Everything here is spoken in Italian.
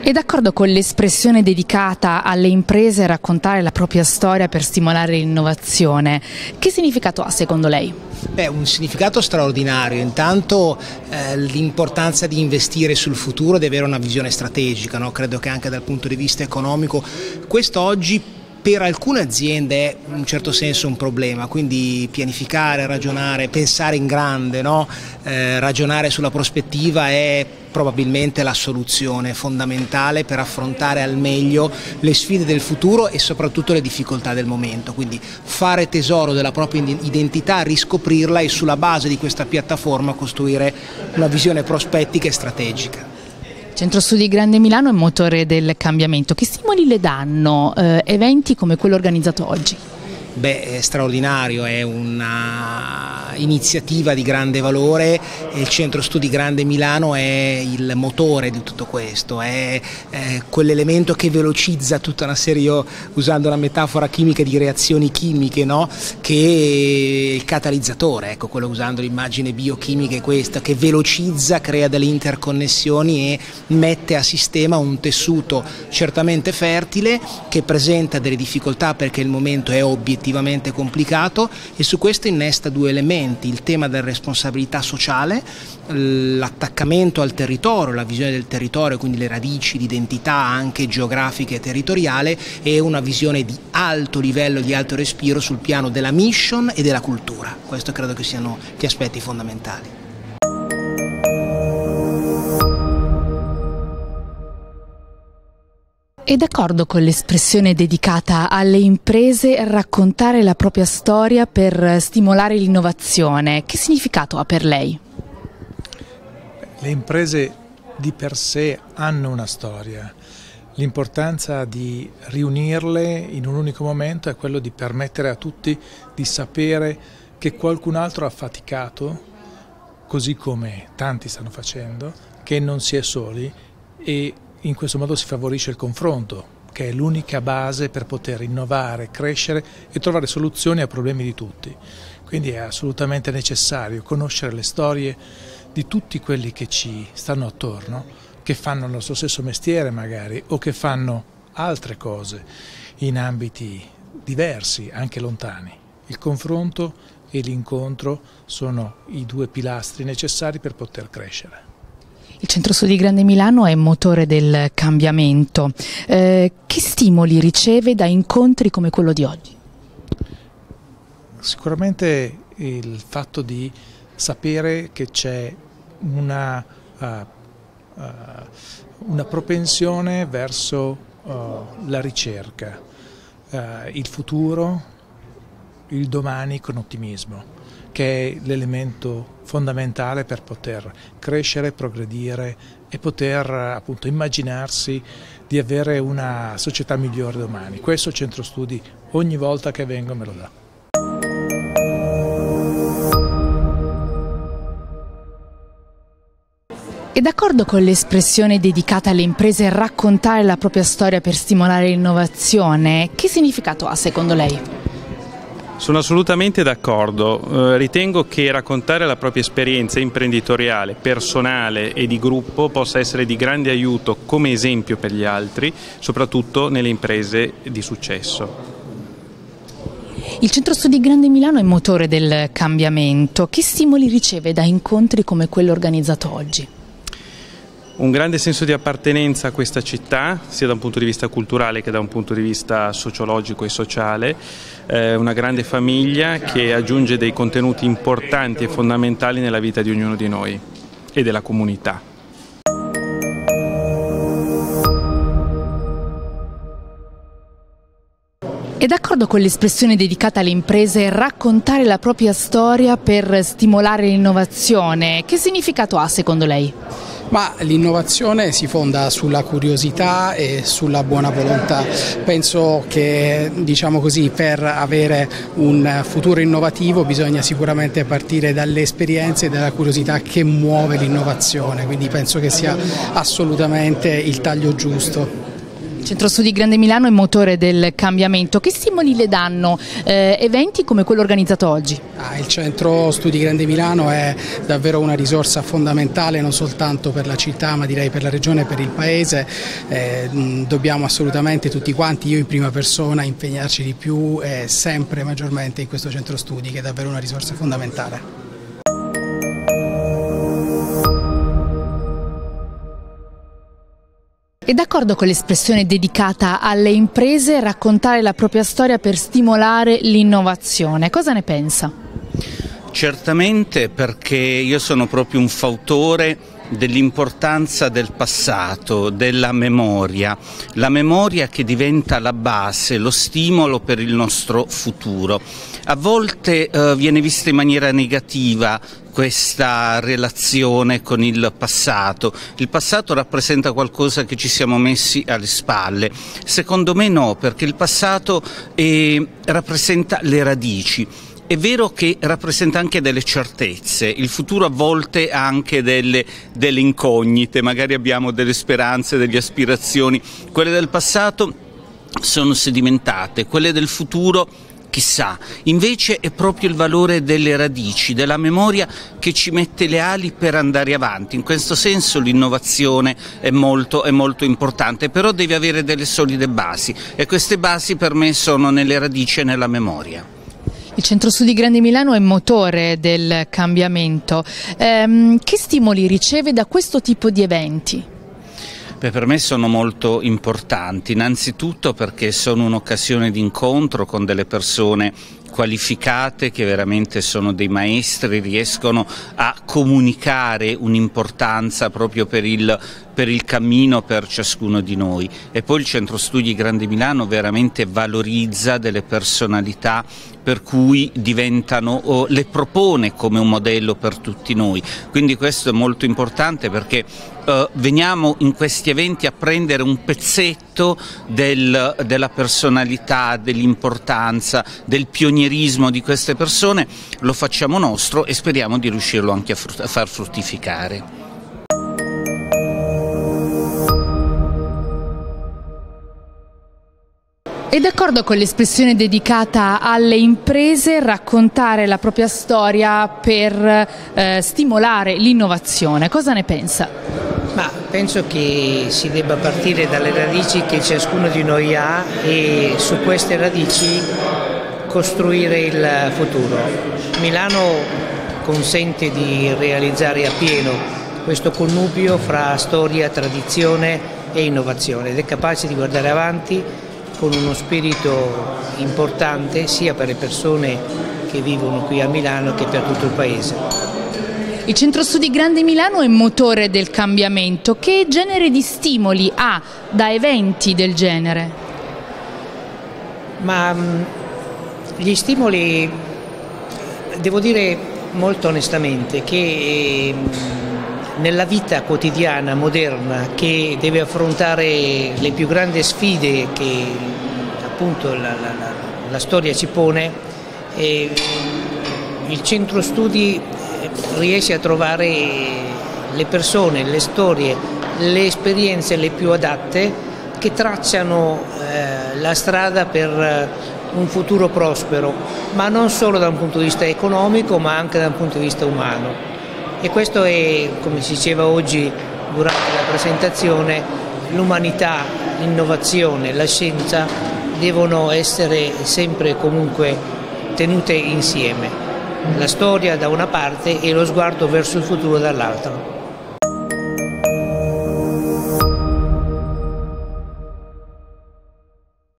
È d'accordo con l'espressione dedicata alle imprese a raccontare la propria storia per stimolare l'innovazione? Che significato ha secondo lei? Un significato straordinario. Intanto l'importanza di investire sul futuro, di avere una visione strategica, no? Credo che anche dal punto di vista economico questo oggi per alcune aziende è in un certo senso un problema, quindi pianificare, ragionare, pensare in grande, no? Ragionare sulla prospettiva è probabilmente la soluzione fondamentale per affrontare al meglio le sfide del futuro e soprattutto le difficoltà del momento, quindi fare tesoro della propria identità, riscoprirla e sulla base di questa piattaforma costruire una visione prospettica e strategica. Centro Studi Grande Milano è motore del cambiamento. Che stimoli le danno eventi come quello organizzato oggi? È straordinario, è una iniziativa di grande valore e il Centro Studi Grande Milano è il motore di tutto questo, è quell'elemento che velocizza tutta una serie, io usando una metafora chimica, di reazioni chimiche, no? Che è il catalizzatore, ecco, quello usando l'immagine biochimica è questa, che velocizza, crea delle interconnessioni e mette a sistema un tessuto certamente fertile che presenta delle difficoltà perché il momento è obiettivamente complicato e su questo innesta due elementi: il tema della responsabilità sociale, l'attaccamento al territorio, la visione del territorio, quindi le radici, l'identità anche geografica e territoriale, e una visione di alto livello, di alto respiro sul piano della mission e della cultura. Questo credo che siano gli aspetti fondamentali. È d'accordo con l'espressione dedicata alle imprese a raccontare la propria storia per stimolare l'innovazione? Che significato ha per lei? Le imprese di per sé hanno una storia. L'importanza di riunirle in un unico momento è quello di permettere a tutti di sapere che qualcun altro ha faticato, così come tanti stanno facendo, che non si è soli, e in questo modo si favorisce il confronto, che è l'unica base per poter innovare, crescere e trovare soluzioni ai problemi di tutti. Quindi è assolutamente necessario conoscere le storie di tutti quelli che ci stanno attorno, che fanno il nostro stesso mestiere magari, o che fanno altre cose in ambiti diversi, anche lontani. Il confronto e l'incontro sono i due pilastri necessari per poter crescere. Il Centro Studi Grande Milano è motore del cambiamento. Che stimoli riceve da incontri come quello di oggi? Sicuramente il fatto di sapere che c'è una propensione verso la ricerca, il futuro, il domani con ottimismo, che è l'elemento fondamentale per poter crescere, progredire e poter appunto immaginarsi di avere una società migliore domani. Questo Centro Studi ogni volta che vengo me lo dà. È d'accordo con l'espressione dedicata alle imprese a raccontare la propria storia per stimolare l'innovazione? Che significato ha secondo lei? Sono assolutamente d'accordo, ritengo che raccontare la propria esperienza imprenditoriale, personale e di gruppo possa essere di grande aiuto come esempio per gli altri, soprattutto nelle imprese di successo. Il Centro Studi Grande Milano è motore del cambiamento. Che stimoli riceve da incontri come quello organizzato oggi? Un grande senso di appartenenza a questa città, sia da un punto di vista culturale che da un punto di vista sociologico e sociale, una grande famiglia che aggiunge dei contenuti importanti e fondamentali nella vita di ognuno di noi e della comunità. È d'accordo con l'espressione dedicata alle imprese raccontare la propria storia per stimolare l'innovazione? Che significato ha secondo lei? Ma l'innovazione si fonda sulla curiosità e sulla buona volontà. Penso che, diciamo così, per avere un futuro innovativo bisogna sicuramente partire dalle esperienze e dalla curiosità che muove l'innovazione, quindi penso che sia assolutamente il taglio giusto. Centro Studi Grande Milano è motore del cambiamento. Che stimoli le danno eventi come quello organizzato oggi? Il Centro Studi Grande Milano è davvero una risorsa fondamentale non soltanto per la città, ma direi per la regione e per il paese. Dobbiamo assolutamente tutti quanti, io in prima persona, impegnarci di più e sempre maggiormente in questo Centro Studi, che è davvero una risorsa fondamentale. È d'accordo con l'espressione dedicata alle imprese raccontare la propria storia per stimolare l'innovazione? Cosa ne pensa? Certamente, perché io sono proprio un fautore dell'importanza del passato, della memoria, la memoria che diventa la base, lo stimolo per il nostro futuro. A volte viene vista in maniera negativa questa relazione con il passato. Il passato rappresenta qualcosa che ci siamo messi alle spalle. Secondo me no, perché il passato rappresenta le radici. È vero che rappresenta anche delle certezze, il futuro a volte ha anche delle incognite, magari abbiamo delle speranze, delle aspirazioni, quelle del passato sono sedimentate, quelle del futuro chissà. Invece è proprio il valore delle radici, della memoria che ci mette le ali per andare avanti. In questo senso l'innovazione è molto importante, però deve avere delle solide basi e queste basi per me sono nelle radici e nella memoria. Il Centro Studi Grande Milano è motore del cambiamento. Che stimoli riceve da questo tipo di eventi? Per me sono molto importanti, innanzitutto perché sono un'occasione di incontro con delle persone qualificate che veramente sono dei maestri, riescono a comunicare un'importanza proprio per il cammino per ciascuno di noi. E poi il Centro Studi Grande Milano veramente valorizza delle personalità per cui diventano, le propone come un modello per tutti noi. Quindi questo è molto importante perché veniamo in questi eventi a prendere un pezzetto della personalità, dell'importanza, del pionierismo di queste persone, lo facciamo nostro e speriamo di riuscirlo anche a far fruttificare. È d'accordo con l'espressione dedicata alle imprese raccontare la propria storia per stimolare l'innovazione? Cosa ne pensa? Penso che si debba partire dalle radici che ciascuno di noi ha e su queste radici costruire il futuro. Milano consente di realizzare appieno questo connubio fra storia, tradizione e innovazione ed è capace di guardare avanti con uno spirito importante sia per le persone che vivono qui a Milano che per tutto il Paese. Il Centro Studi Grande Milano è motore del cambiamento. Che genere di stimoli ha da eventi del genere? Gli stimoli, devo dire molto onestamente che nella vita quotidiana, moderna, che deve affrontare le più grandi sfide che appunto la storia ci pone, il Centro Studi riesce a trovare le persone, le storie, le esperienze le più adatte che tracciano la strada per un futuro prospero, ma non solo da un punto di vista economico, ma anche da un punto di vista umano. E questo è, come si diceva oggi durante la presentazione, l'umanità, l'innovazione, la scienza devono essere sempre e comunque tenute insieme. La storia da una parte e lo sguardo verso il futuro dall'altra.